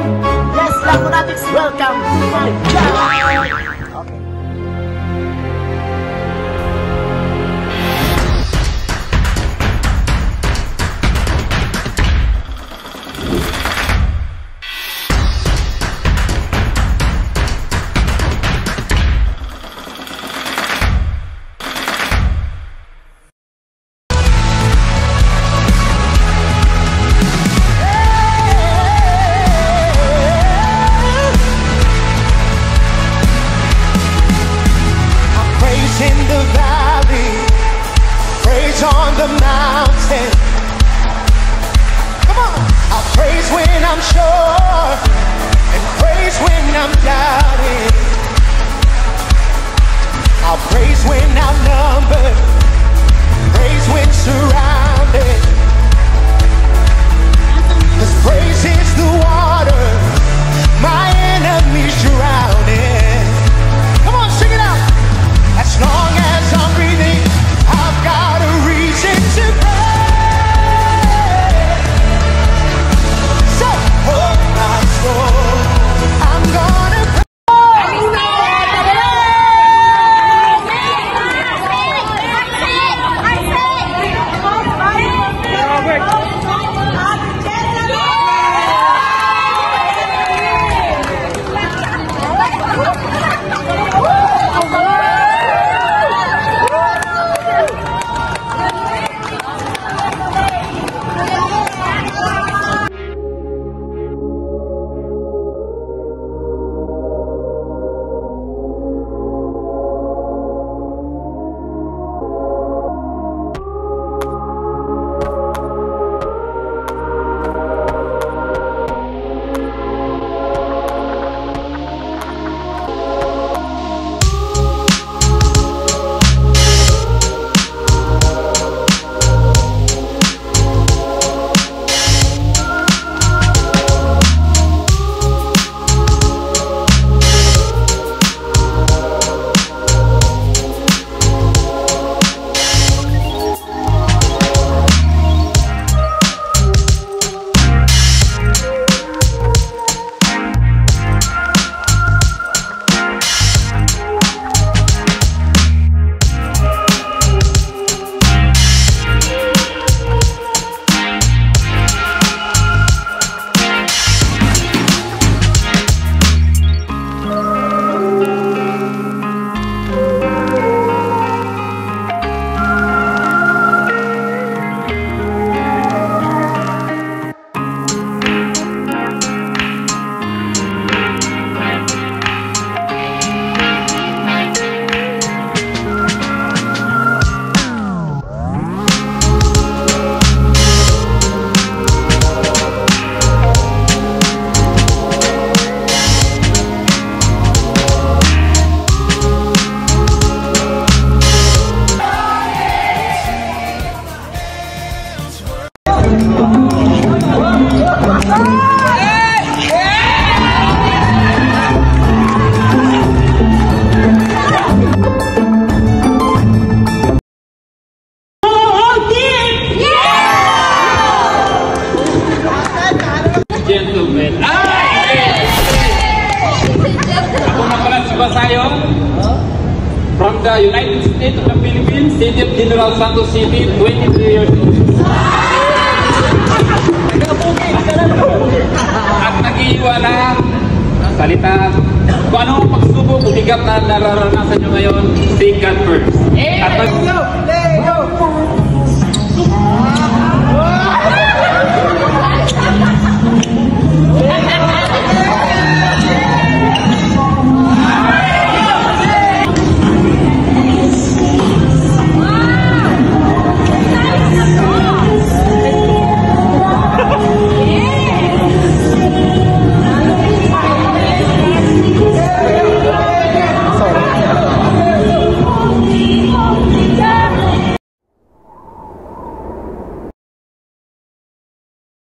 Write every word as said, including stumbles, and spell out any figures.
Yes, Lagunatics, welcome to my channel. Okay. On the mountain, come on. I'll praise when I'm sure and praise when I'm doubting. I'll praise when outnumbered, praise when surrounded. 'Cause praise is the water my enemies drowning. Come on, sing it out. As long as I'm breathing, I've got a reason to pray. So hold my soul, I'm gonna pray. From the United States of the Philippines, City of General Santos City, twenty-three years old. At nag-iiwan na salita. Kung ano ang pagsubok, umigat na nararanasan nyo ngayon, seek God first. At